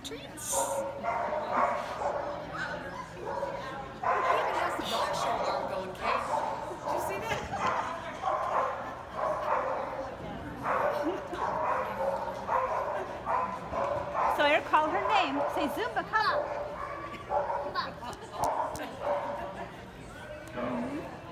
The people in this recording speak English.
treats. He even has the dog show arm going, Kate. Did you see that? Sawyer, call her name. Say, Zumba, come. Come on.